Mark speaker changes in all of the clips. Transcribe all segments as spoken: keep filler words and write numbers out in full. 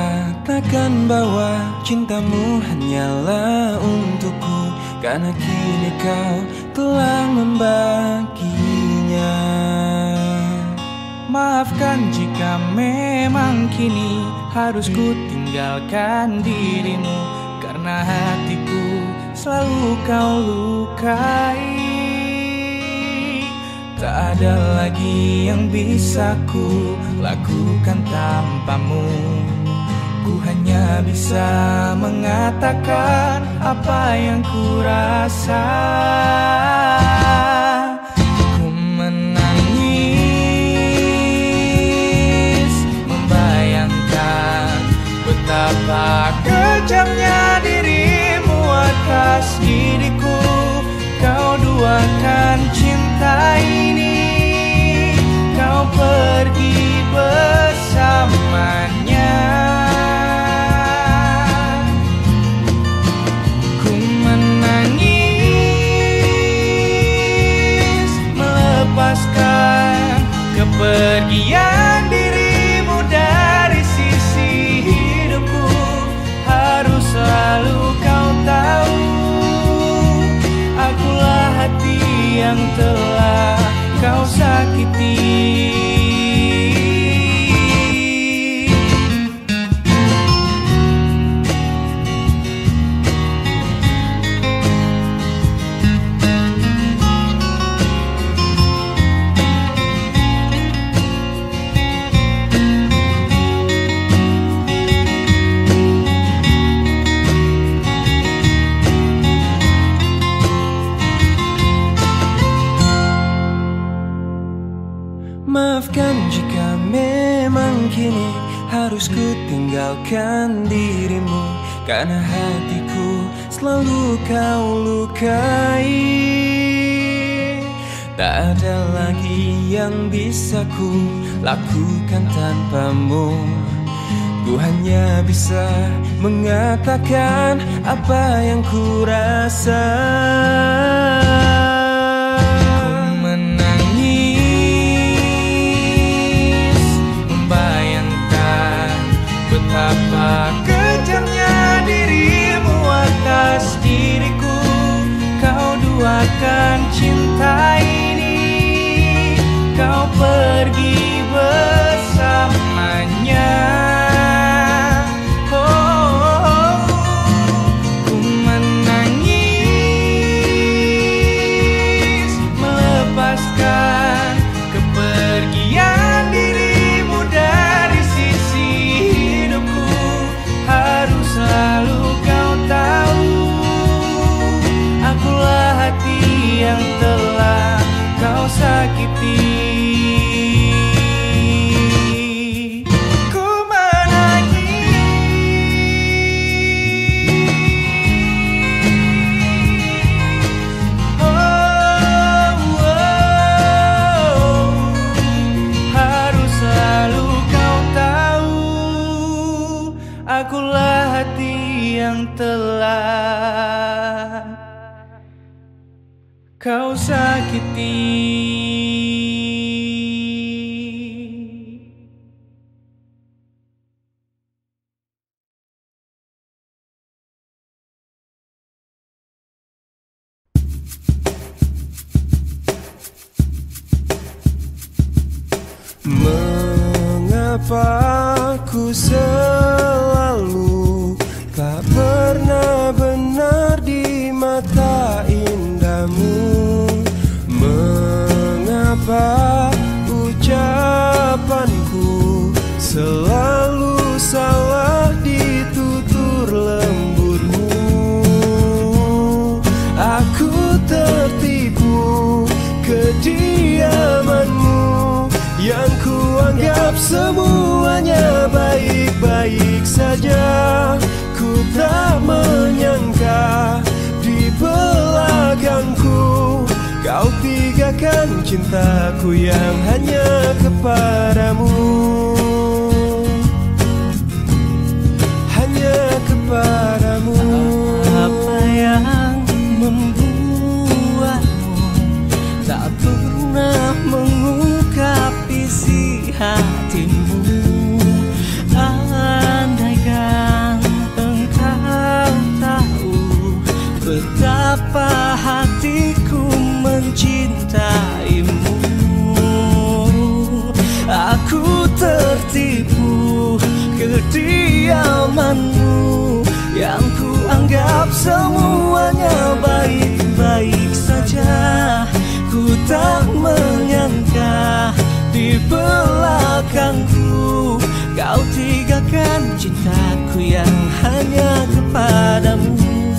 Speaker 1: katakan bahwa cintamu hanyalah untukku, karena kini kau telah membaginya.
Speaker 2: Maafkan jika memang kini harus ku tinggalkan dirimu, karena hatiku selalu kau lukai. Tak ada lagi yang bisa ku lakukan tanpamu. Ku hanya bisa mengatakan apa yang ku rasa. Ku menangis membayangkan betapa kejamnya dirimu atas diriku. Kau duakan cinta ini, kau pergi bersamanya. Ku menangis melepaskan kepergian dirimu dari sisi hidupku. Harus selalu kau tahu, akulah hati yang telah kau sakiti.
Speaker 1: Maafkan jika memang kini harus ku tinggalkan dirimu, karena hatiku selalu kau lukai. Tak ada lagi yang bisa ku lakukan tanpamu. Ku hanya bisa mengatakan apa yang ku rasa.
Speaker 2: Betapa kejamnya dirimu atas diriku. Kau duakan cinta ini, kau pergi bersamanya. Oh, oh, oh. Ku menangis melepaskan kepergian dirimu dari sisi hidupku. Harus selalu kau tahu, akulah hati yang telah kau sakiti. Ku menangis, oh, oh. Harus selalu kau tahu, akulah hati yang telah kau sakiti.
Speaker 1: Mengapa ku selalu tak pernah benar di mata indahmu? Mengapa ucapanku selalu salah di tutur lembutmu? Aku tertipu kediamanmu yang kuanggap semuanya baik-baik saja. Ku tak menyangka di belakangku kau tigakan cintaku yang hanya kepadamu, hanya kepadamu.
Speaker 2: Apa yang membuatmu tak pernah mengungkap isi hatimu? Andai amanmu, yang ku anggap semuanya baik-baik saja. Ku tak menyangka di belakangku kau tinggalkan cintaku yang hanya kepadamu,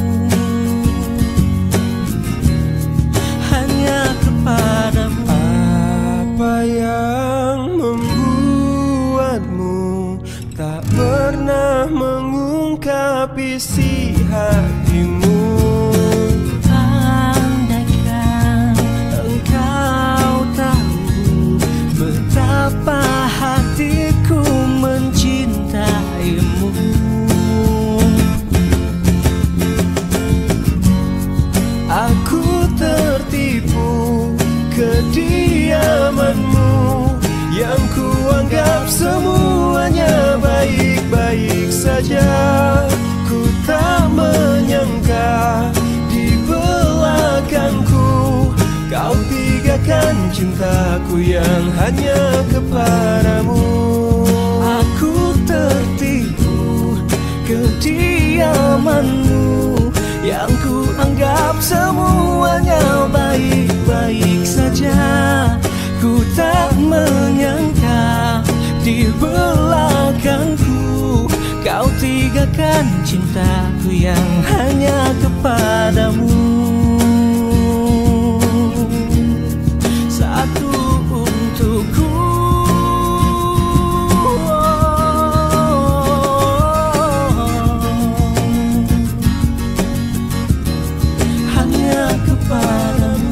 Speaker 2: hanya kepadamu.
Speaker 1: Apa yang membuatmu tak pernah mengungkap isi hatimu?
Speaker 2: Andaikan engkau tahu betapa hatiku mencintaimu.
Speaker 1: Aku tertipu kediamanmu, yang ku anggap semuanya baik-baik saja. Ku tak menyangka di belakangku kau tinggalkan cintaku yang hanya kepadamu.
Speaker 2: Aku tertipu kediamanmu, yang ku anggap semuanya baik-baik saja. Ku tak menyangka di belakangku kau tinggalkan cintaku yang hanya kepadamu. Satu untukku, hanya kepadamu.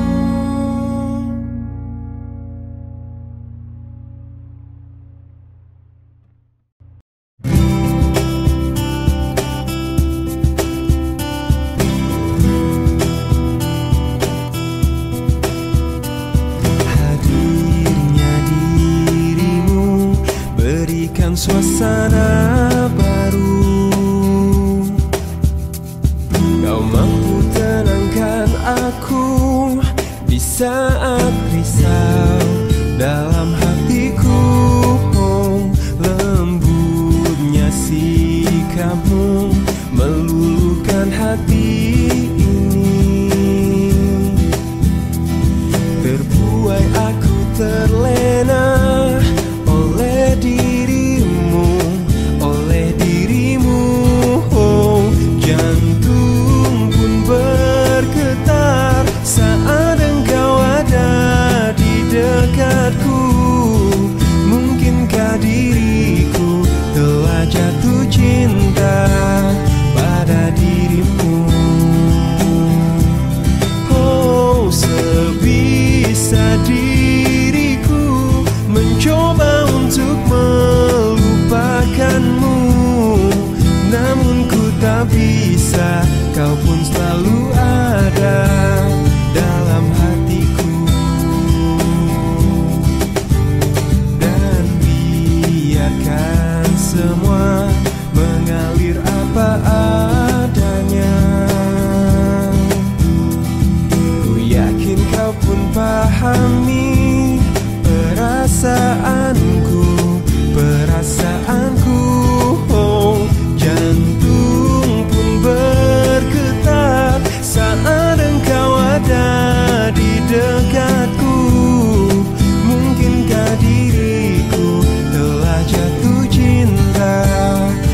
Speaker 1: Suasana baru, kau mampu tenangkan aku di saat risau dalam hatiku. Oh, lembutnya sikapmu meluluhkan hati ini. Terbuai aku terlena oleh dirimu, oleh dirimu. Oh, jantung pun bergetar saat engkau ada di dekatku. Mungkinkah diriku telah jatuh cinta pada dirimu? Oh, sebisa diriku mencoba untuk melupakanmu, namun ku tak bisa. Kau pun selalu ada dalam hatiku, dan biarkan semua mengalir apa adanya. Ku yakin kau pun pahami perasaanku, perasaanku. Oh, jantung pun bergetar saat engkau ada di dekatku. Mungkinkah diriku telah jatuh cinta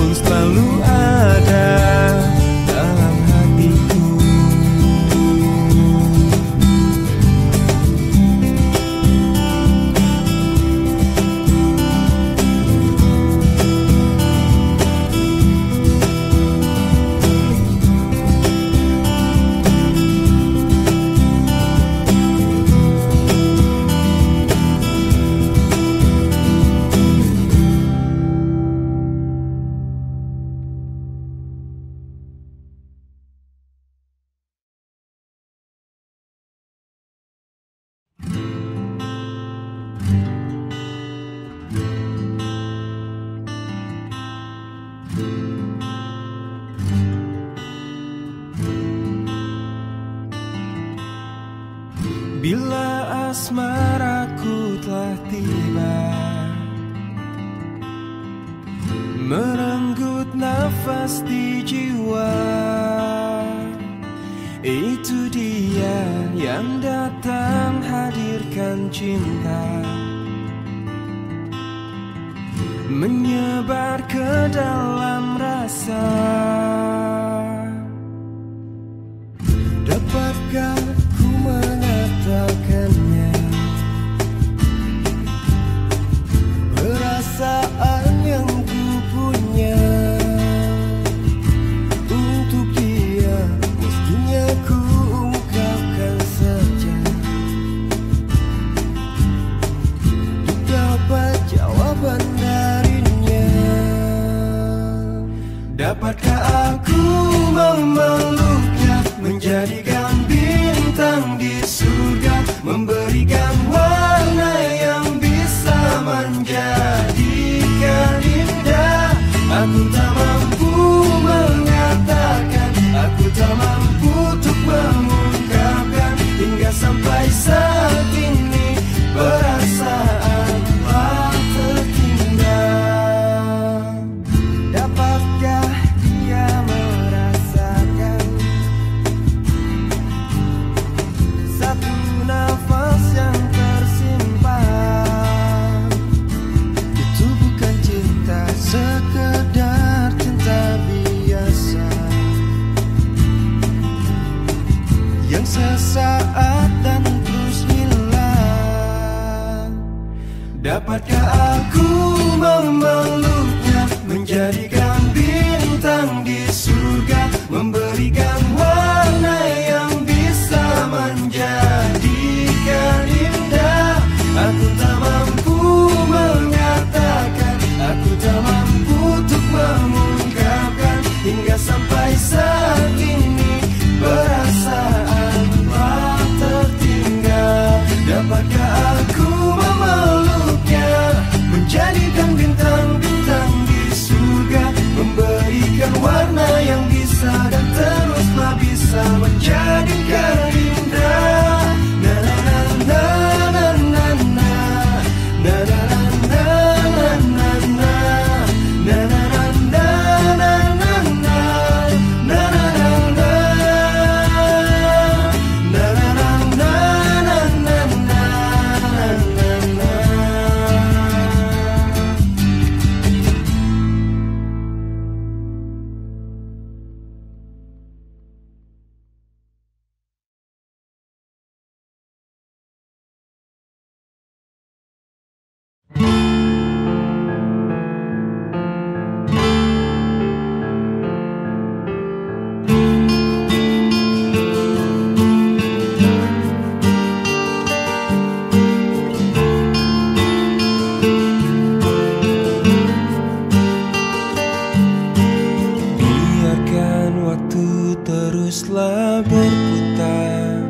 Speaker 1: pun selalu ada dalam hatiku. Bila asmaraku telah tiba, merenggut nafas di jiwa, itu dia yang datang hadirkan cinta, menyebar ke dalam rasa. Dapatkah ku mengatakannya, perasaan yang ku punya untuk dia, mestinya ku ungkapkan saja, untuk dapat jawaban darinya. Dapatkah aku memeluknya, menjadikan bintang di surga, memberikan warna yang bisa menjadikan indah. Aku tak mampu mengatakan, aku tak mampu untuk mengungkapkan, hingga sampai saat ini perasaan telah tertinggal. Dapatkah dia merasakan satu nafas yang tersimpan? Itu bukan cinta sekedar cinta biasa, yang sesaat dan terus hilang. Dapatkah aku memeluknya, menjadikan bintang di surga, memberikan warna yang bisa menjadikan indah. Aku tak mampu mengatakan, aku tak mampu untuk mengungkapkan, hingga sampai saat ini perasaan telah tertinggal. Dapatkah aku memeluknya, menjadikan bintang-bintang di surga, memberikan warna yang bisa dan teruslah bisa menjadikan indah. Na na na na na na na na na na na na na na na na na na na teruslah berputar,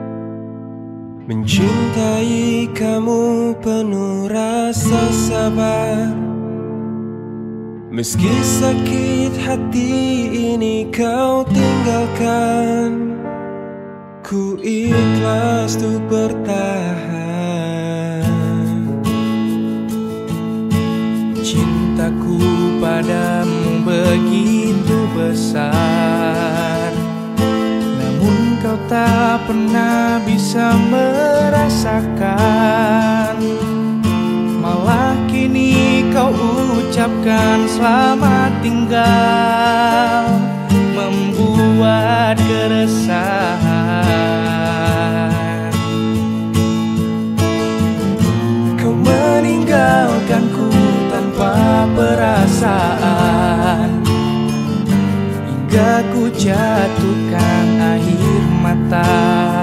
Speaker 1: mencintai kamu penuh rasa sabar. Meski sakit hati ini kau tinggalkan, ku ikhlas untuk bertahan. Cintaku padamu begitu besar, namun kau tak pernah bisa merasakan. Malah malah kini kau ucapkan selamat tinggal, membuat keresahan. Kau meninggalkanku tanpa perasaan, hingga ku jatuhkan air mata.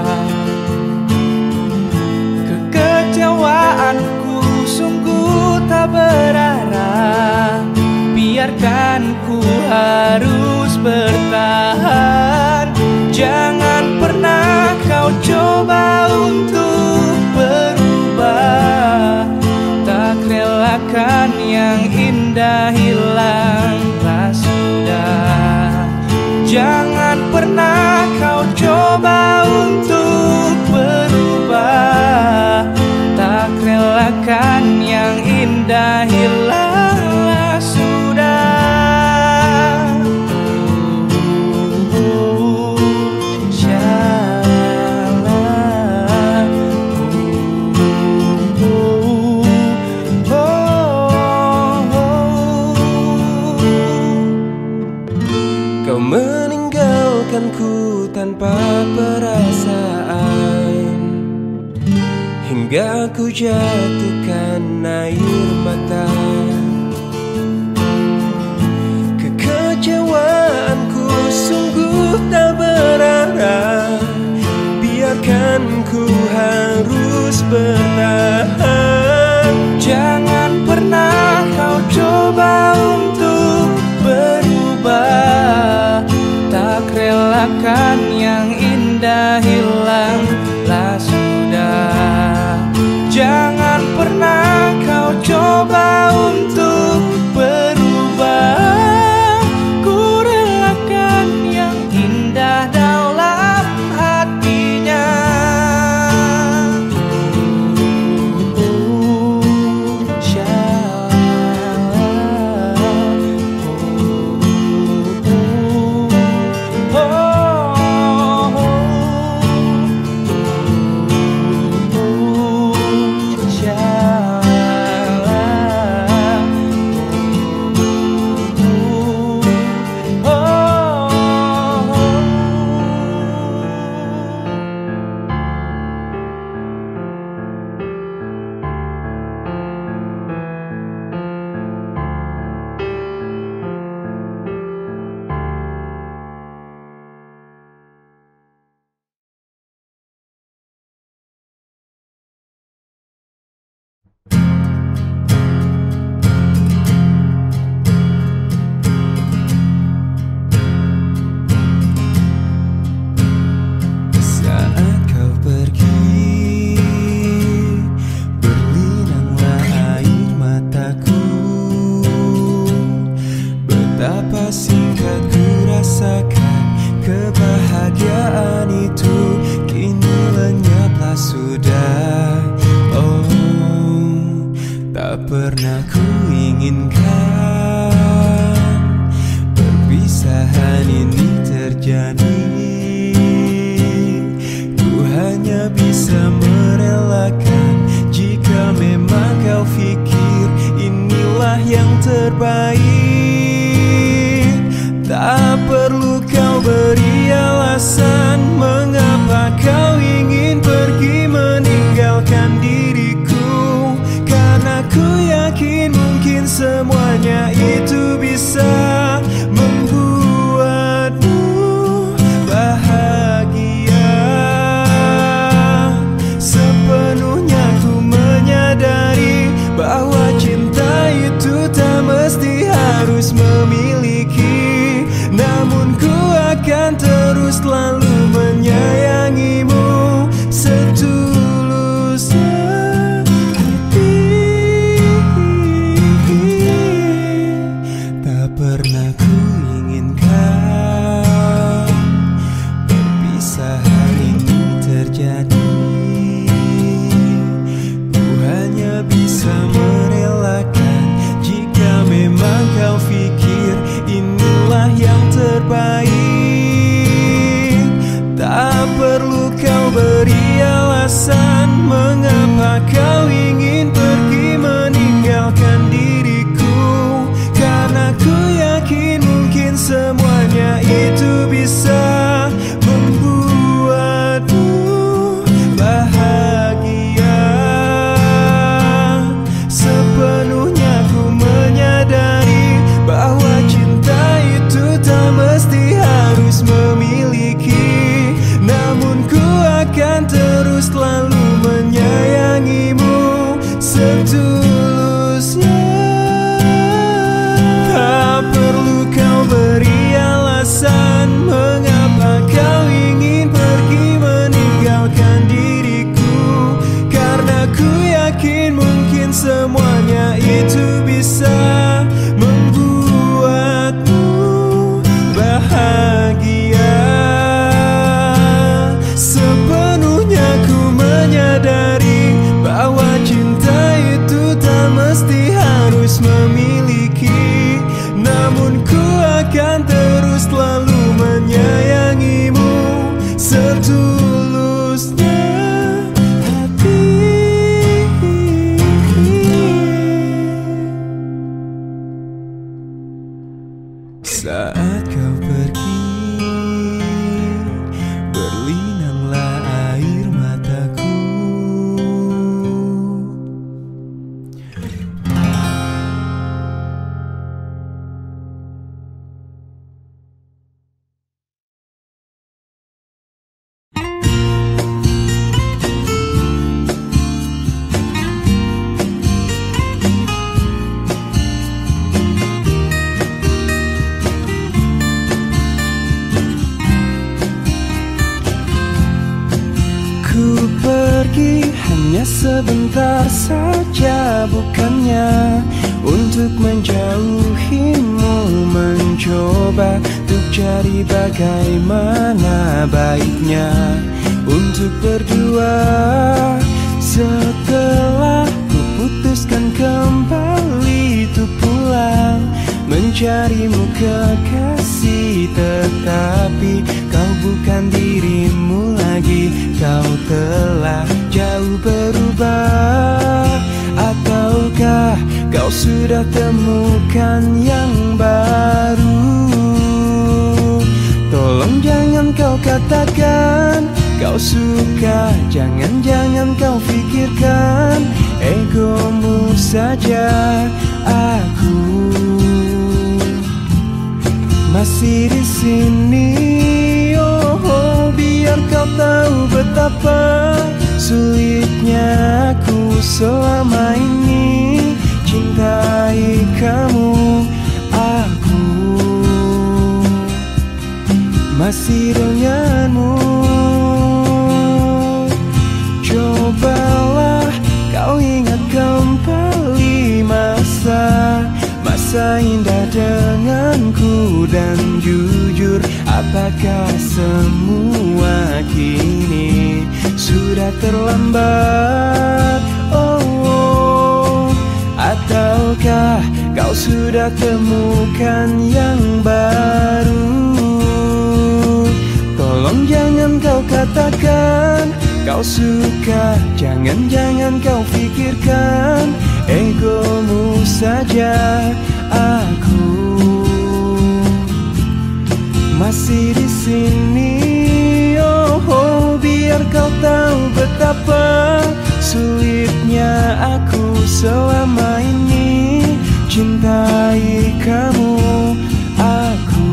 Speaker 1: Kekecewaanku sungguh tak berarah, biarkan ku harus bertahan. Jangan pernah kau coba untuk berubah, tak relakan yang indah hilanglah sudah. Jangan pernah kau coba untuk berubah, tak relakan yang indah hilanglah sudah.
Speaker 2: Kau meninggalkanku tanpa perasaan, hingga ku jatuhkan air mata. Kekecewaanku sungguh tak berarah, biarkan ku harus bertahan.
Speaker 1: Jangan pernah kau coba untuk berubah, tak relakan yang indah hilanglah sudah. Jangan pernah kau coba untuk berubah, ku relakan yang indah dalam hatinya.
Speaker 2: Betapa singkat ku rasakan kebahagiaan itu, kini lenyaplah sudah. Oh, tak pernah ku inginkan perpisahan ini terjadi. Ku hanya bisa merelakan jika memang kau pikir inilah yang terbaik. Tak perlu kau beri alasan mengapa kau ingin pergi meninggalkan diriku, karena ku yakin mungkin semuanya itu bisa membuatmu bahagia. Sepenuhnya ku menyadari bahwa cinta itu tak mesti harus memiliki, namun ku akan terus selalu menyayangimu setulus hati. Tak pernah ku inginkan perpisahan ini terjadi. Ku hanya bisa merelakan jika memang kau pikir inilah yang terbaik. Tak perlu kau beri alasan mengapa kau ingin pergi meninggalkan Saat kau pergi, berlinanglah air mataku. Ku pergi hanya sebentar saja, bukannya untuk menjauhimu, mencoba untuk cari bagaimana baiknya untuk berdua. Setelah ku putuskan kembali untuk pulang mencarimu kekasih, tetapi kau bukan dirimu lagi. Kau telah jauh berubah, ataukah kau sudah temukan yang baru? Tolong jangan kau katakan kau suka, jangan-jangan kau pikirkan egomu saja. Aku masih di sini, oh, oh, biar kau tahu betapa sulitnya aku selama ini cintai kamu. Aku masih denganmu. Cobalah kau ingat kembali masa masa indah denganku, dan jujur, apakah semua kini sudah terlambat? Oh, oh, ataukah kau sudah temukan yang baru? Tolong jangan kau katakan kau suka, jangan-jangan kau pikirkan egomu saja. Aku masih di sini, oh, oh, biar kau tahu betapa sulitnya aku selama ini cintai kamu. Aku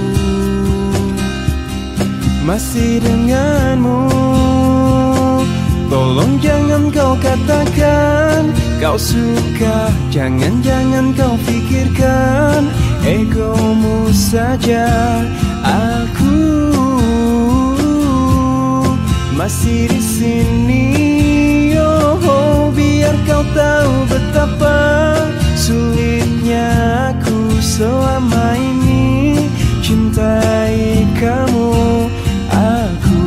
Speaker 2: masih denganmu. Tolong jangan kau katakan kau suka, jangan-jangan kau pikirkan egomu saja. Aku masih di sini, oh, oh, biar kau tahu betapa sulitnya aku selama ini cintai kamu. Aku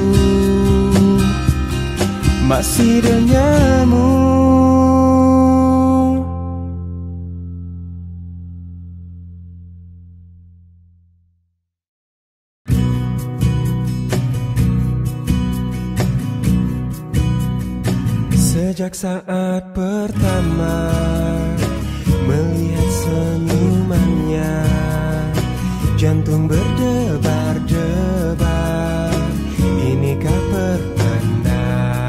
Speaker 2: masih denganmu. Sejak saat pertama melihat senyumannya, jantung berdebar-debar, inikah pertanda?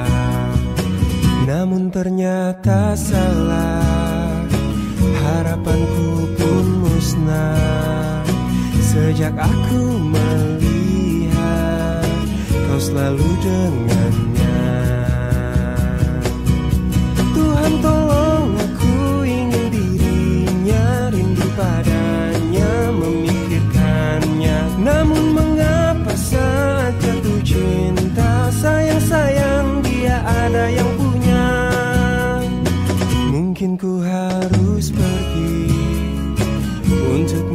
Speaker 2: Namun ternyata salah, harapanku pun musnah. Sejak aku melihat kau selalu dengannya. Tuhan tolong, aku ingin dirinya, rindu padanya, memikirkannya. Namun mengapa saat jatuh cinta, sayang-sayang dia ada yang punya. Mungkin ku harus pergi untuk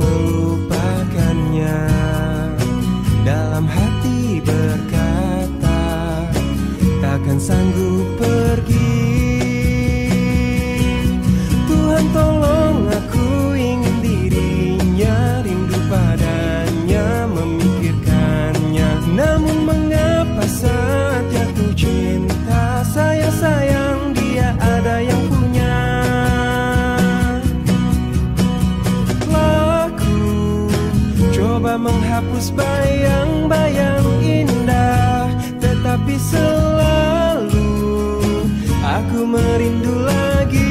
Speaker 2: melupakannya. Dalam hati berkata coba menghapus bayang-bayang indah, tetapi selalu aku merindu lagi.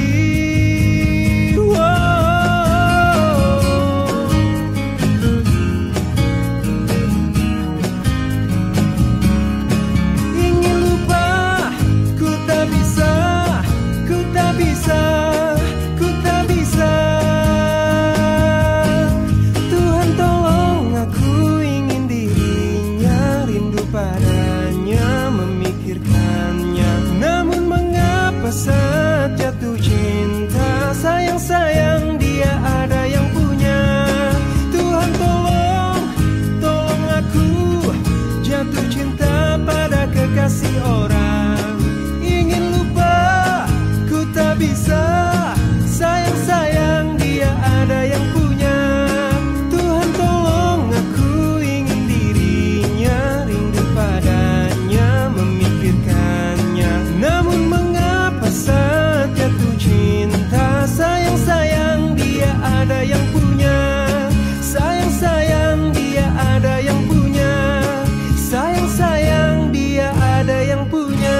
Speaker 2: Saat jatuh cinta, sayang-sayang dia ada yang punya. Tuhan tolong, tolong aku jatuh cinta pada kekasih orang. Ingin lupa, ku tak bisa. Sayang-sayang dia ada yang punya. Tuhan tolong aku ingin dirinya, rindu padanya, memikirkannya. Namun saat jatuh cinta, sayang-sayang dia ada yang punya. Sayang-sayang dia ada yang punya. Sayang-sayang dia ada yang punya.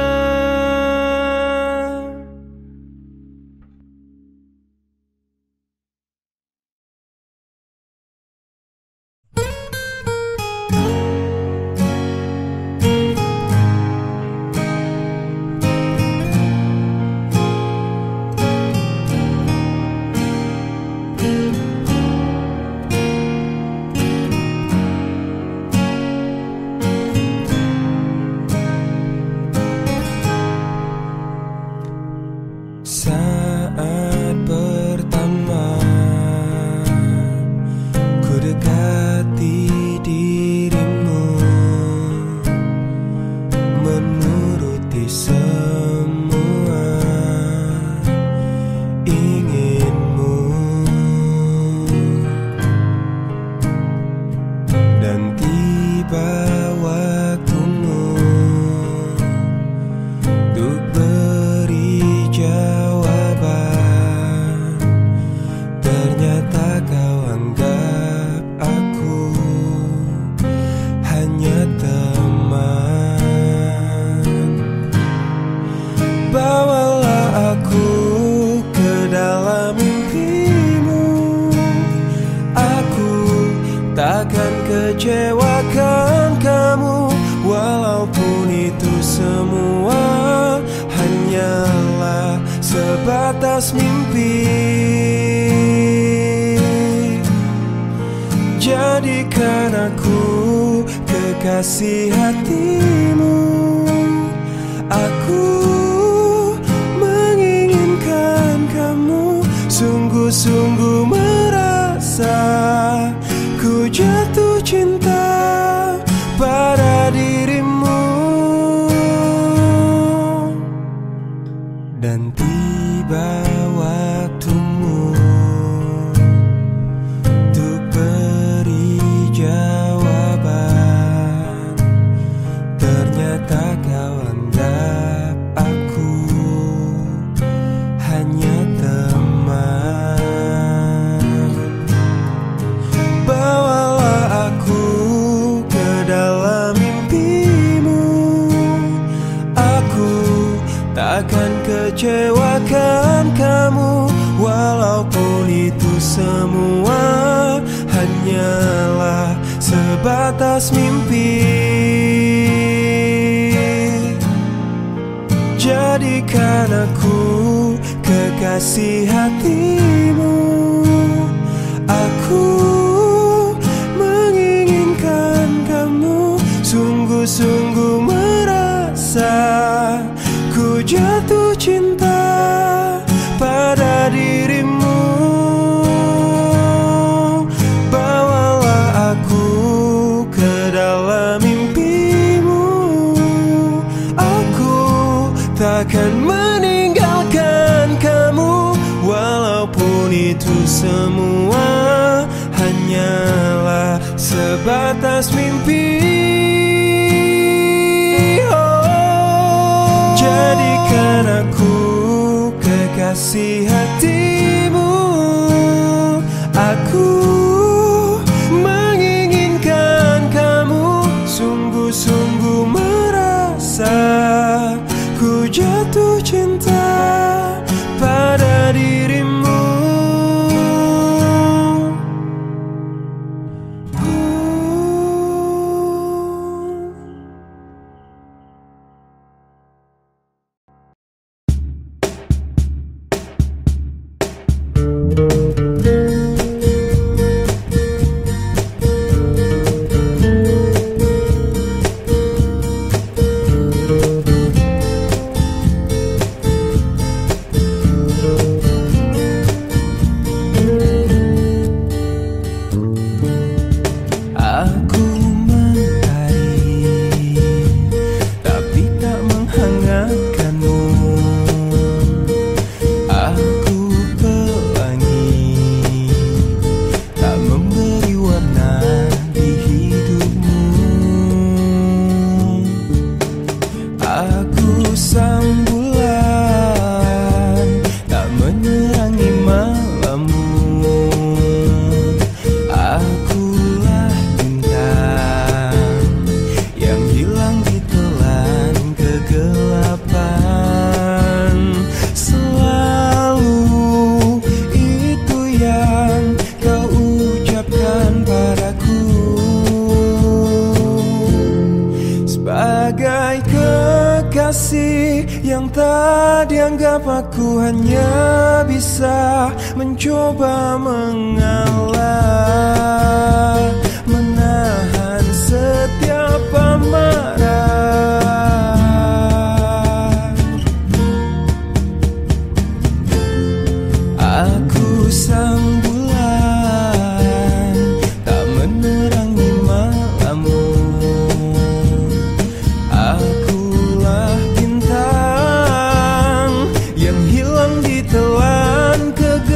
Speaker 2: Saat pertama ku dekati dirimu, menuruti semua inginmu, dan tiba waktumu untuk beri jawaban. Ternyata kau anggap aku hanya teman. Bawalah aku ke dalam mimpimu. Aku takkan kecewakan kamu, walaupun itu semua hanyalah sebatas mimpi. Jadikan aku kekasih hatimu. Aku menginginkan kamu, sungguh-sungguh merasa ku jatuh cinta pada dirimu. Dan tiba waktumu untuk beri jawaban. Ternyata kau anggap aku hanya teman. Bawalah aku ke dalam mimpimu. Aku takkan kecewakan kamu, walaupun itu semua hanyalah sebatas mimpi. Jadikan aku kekasih hatimu. Aku menginginkan kamu, sungguh-sungguh merasa ku jatuh cinta pada dirimu. Bawalah aku ke dalam mimpimu. Aku takkan meninggalkan kamu, walaupun itu semua hanyalah sebatas mimpi. Jadikan aku kekasih hatimu. Aku menginginkan kekasih yang tak dianggap, aku hanya bisa mencoba mengalah, menahan setiap amarah. Aku sang bulan tak menerangi malammu, akulah bintang yang hilang di telan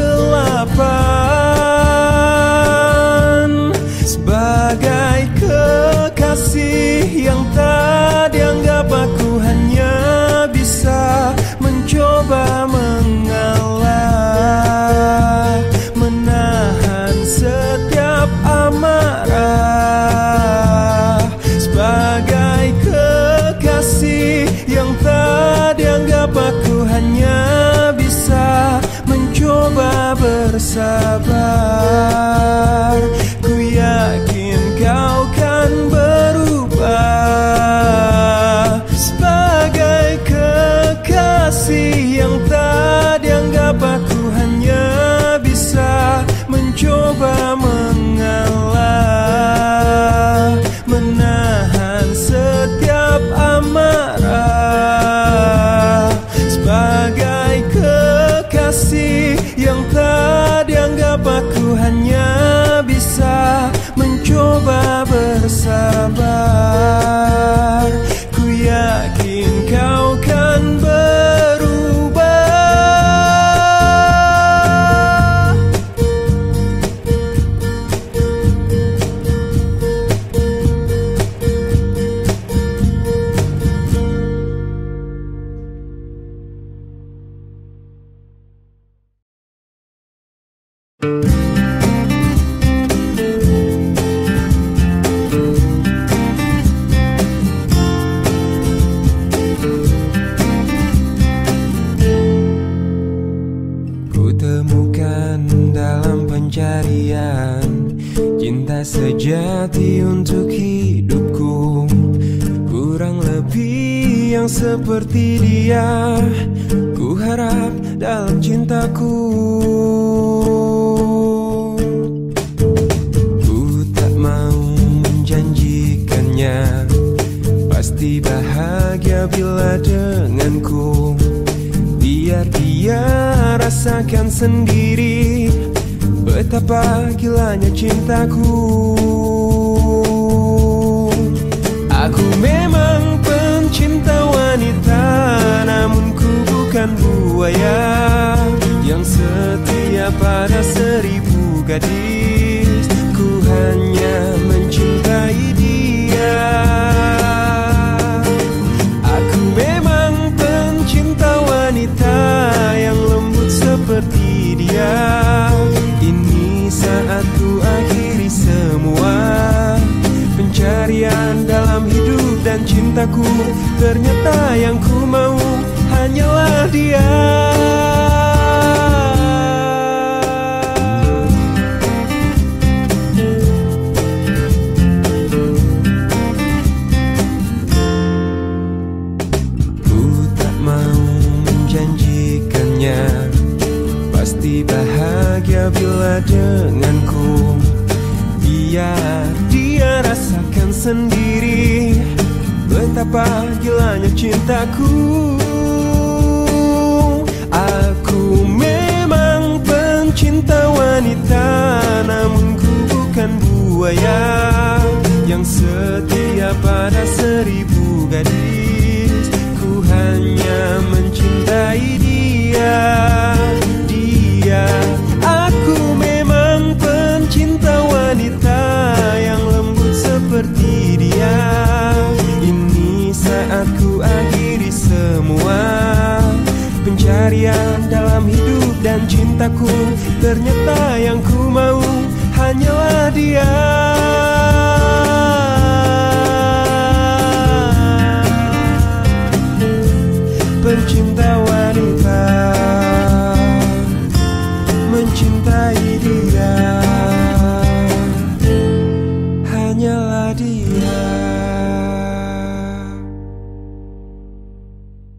Speaker 2: kegelapan. Sebagai kekasih yang tak dianggap, aku hanya bisa mencoba mengalah, menahan setiap amarah. Sebagai kekasih yang tak dianggap, aku hanya bisa mencoba bersabar. Ku yakin kau kan berubah. Sebagai kekasih yang tak dianggap, aku hanya bisa mencoba mengalah, menahan setiap amarah. Sebagai kekasih yang tak dianggap, aku hanya bisa mencoba bersabar. Ku yakin kau kan berubah. Ku temukan dalam pencarian cinta sejati untuk hidupku. Kurang lebih yang seperti dia ku harap dalam cintaku. Ku tak mau menjanjikannya pasti bahagia bila denganku. Biar dia rasakan sendiri betapa gilanya cintaku. Aku memang pencinta wanita, namun ku bukan buaya yang setia pada seribu gadis. Ku hanya mencintai dia. Aku memang pencinta wanita yang lembut seperti dia. Ini saat ku akhiri semua pencarian dalam hidup dan cintaku. Ternyata yang ku mau hanyalah dia. Ku tak mau menjanjikannya pasti bahagia bila denganku. Biar dia rasakan sendiri betapa gilanya cintaku. Aku memang pencinta wanita, namun ku bukan buaya yang setia pada seribu gadis. Ku hanya mencintai dia. Dia, aku memang pencinta wanita yang lembut seperti dia. Ini saat ku akhiri semua pencarian dalam hidup dan cintaku. Ternyata yang ku mau hanyalah dia. Pencinta wanita, mencintai dia, hanyalah dia.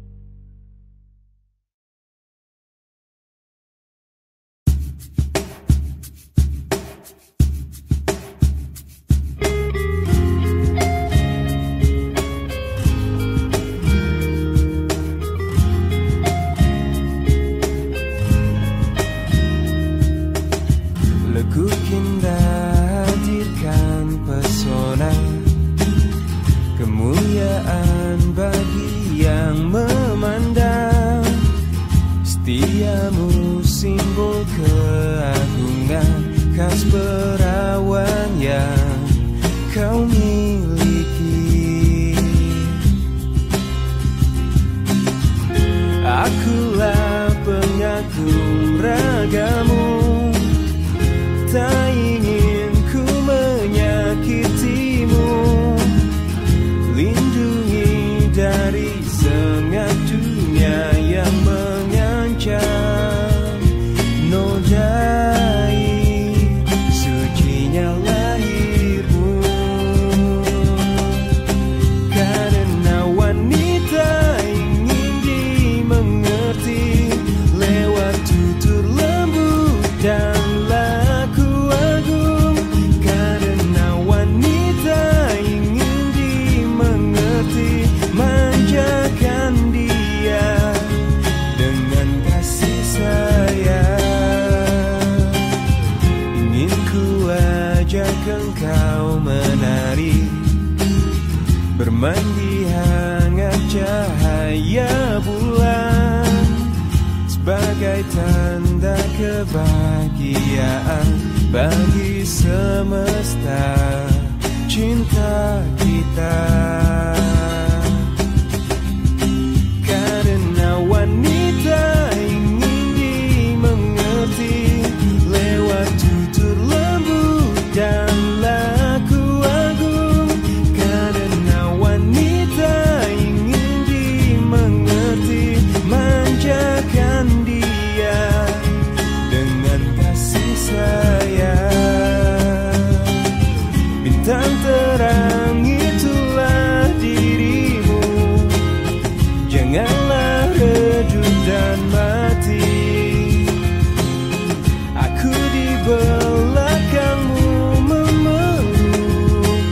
Speaker 2: ajak engkau menari, bermain di hangat cahaya bulan, sebagai tanda kebahagiaan bagi semesta cinta kita. Karena wanita ingin dimengerti lewat tutur lembut dan laku agung. Karena wanita ingin dimengerti, manjakan dia dengan kasih sayang. Bintang terang itulah dirimu, janganlah redup dan mati. Aku di belakangmu memeluk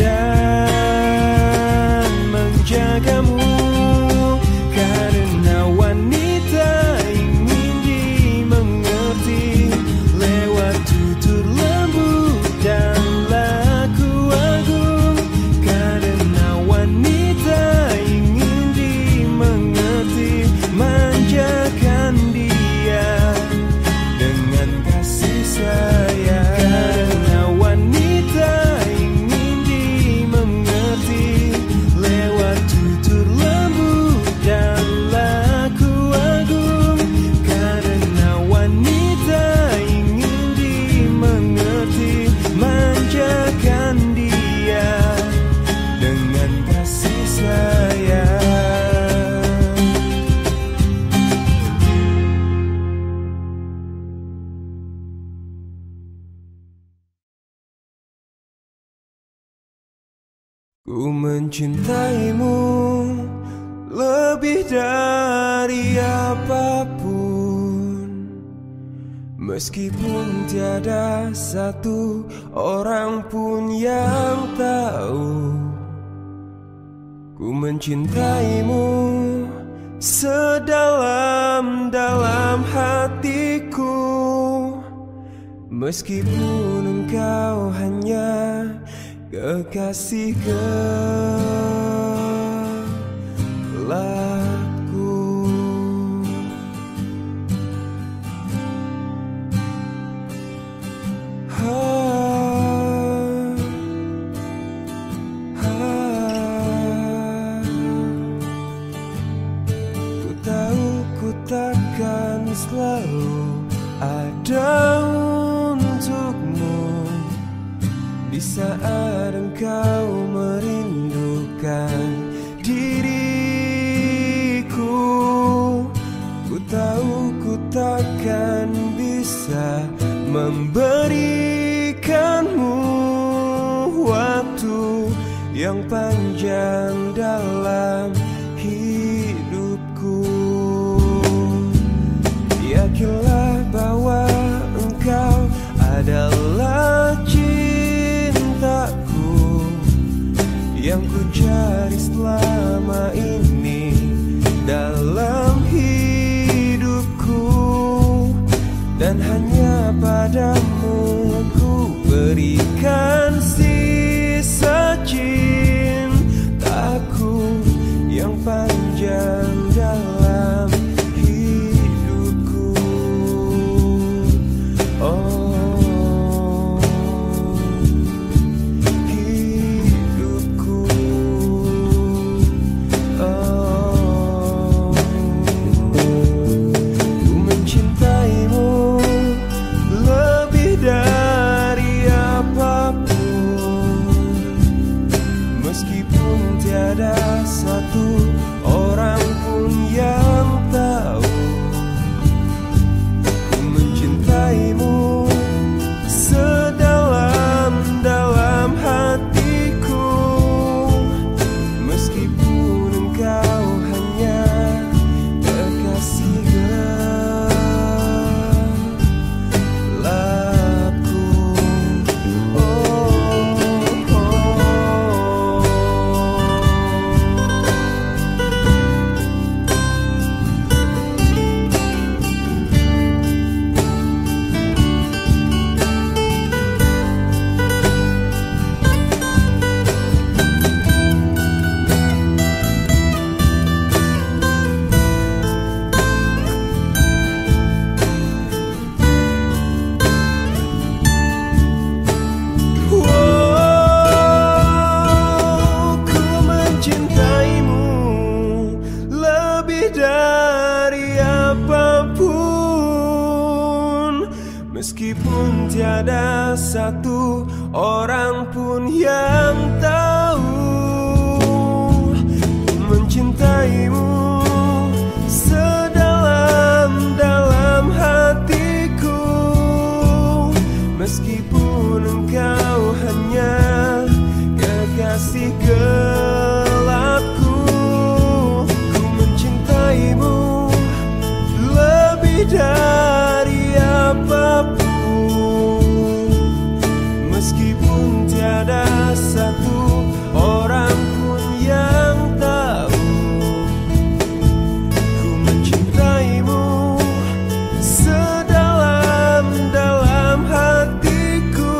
Speaker 2: dan menjagamu. Karena wanita ingin dimengerti lewat tutur lembut dan laku agung. Karena wanita ingin dimengerti, manjakan dia dengan kasih sayang. Karena wanita ingin dimengerti lewat tutur lembut dan laku agung. Karena wanita ingin dimengerti, manjakan dia dengan kasih sayang. Ku mencintaimu lebih dari apapun, meskipun tiada satu orang pun yang tahu. Ku mencintaimu sedalam-dalam hatiku, meskipun engkau hanya kekasih gelapku. Ha, ha. Ku tahu ku takkan selalu ada untukmu di saat engkau merindukan diriku. Ku tahu ku takkan bisa memberikanmu waktu yang panjang dalam hidupku. Yakinlah bahwa engkau adalah cintaku yang ku cari selama ini dalam hidupku, dan hanya padamu ku berikan sisa cintaku yang panjang dalam hidupku. Oh, hidupku. Oh. Meskipun tiada satu orang pun yang tahu mencintaimu sedalam-dalam hatiku. Meskipun engkau hanya kekasih gelapku, ku mencintaimu lebih dari apapun. Meskipun tiada satu orang pun yang tahu, ku mencintaimu sedalam-dalam hatiku.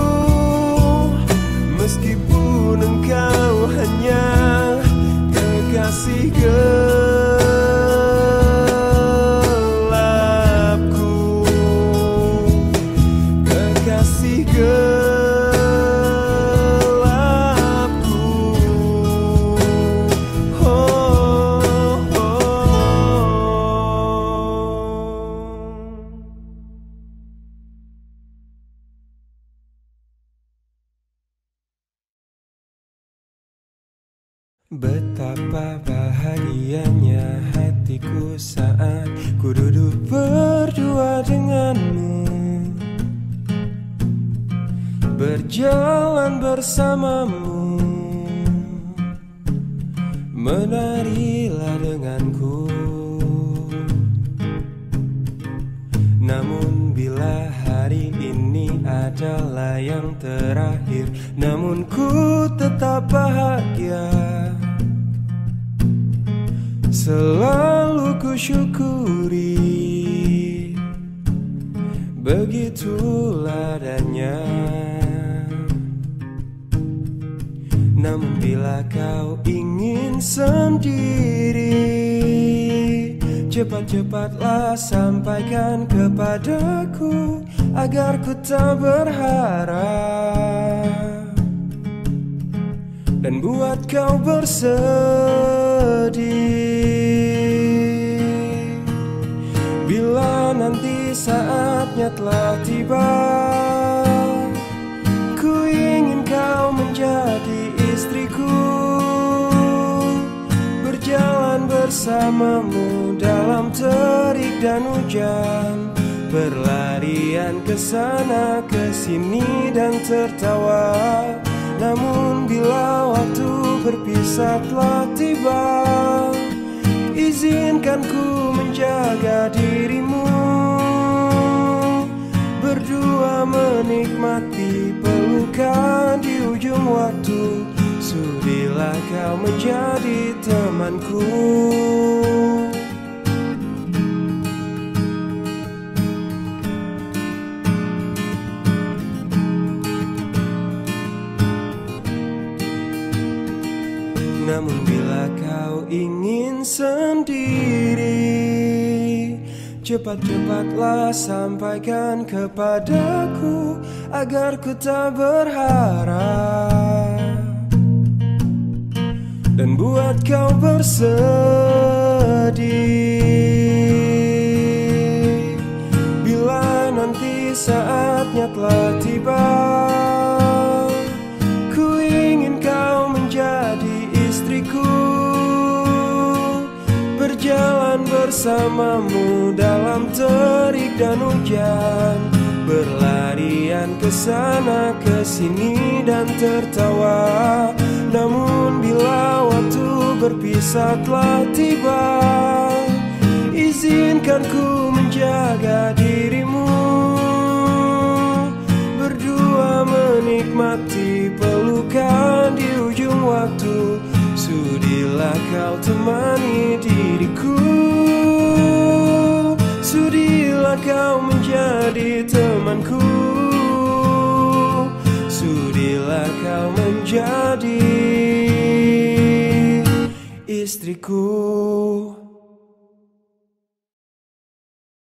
Speaker 2: Meskipun engkau hanya kekasih gelapku, kekasih gelapku. Oh, oh, oh. Betapa bahagianya hatiku saat ku duduk berdua denganmu, berjalan bersamamu. Menarilah denganku. Namun bila hari ini adalah yang terakhir, namun ku tetap bahagia. Selalu ku syukuri, begitulah adanya. Namun bila kau ingin sendiri, cepat-cepatlah sampaikan kepadaku agar ku tak berharap dan buat kau bersedih. Bila nanti saatnya telah tiba, ku ingin kau menjadi istriku, berjalan bersamamu dalam terik dan hujan, berlarian ke sana ke sini dan tertawa. Namun bila waktu berpisah telah tiba, izinkan ku menjaga dirimu, berdua menikmati pelukan di ujung waktu. Sudilah kau menjadi temanku. Namun bila kau ingin sendiri, cepat-cepatlah sampaikan kepadaku agar ku tak berharap dan buat kau bersedih. Bila nanti saatnya telah tiba, ku ingin kau menjadi istriku, berjalan bersamamu dalam terik dan hujan, berlarian ke sana ke sini dan tertawa. Namun bila waktu berpisah telah tiba, izinkan ku menjaga dirimu, berdua menikmati pelukan di ujung waktu. Sudilah kau temani diriku, sudilah kau menjadi temanku, sudilah kau menjadi istriku.